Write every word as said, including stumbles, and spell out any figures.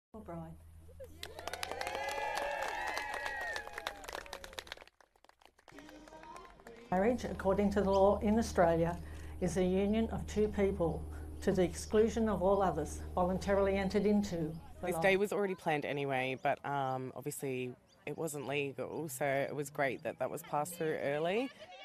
Bride. Marriage, according to the law in Australia, is a union of two people to the exclusion of all others, voluntarily entered into. This day was already planned anyway, but um, obviously it wasn't legal, so it was great that that was passed through early.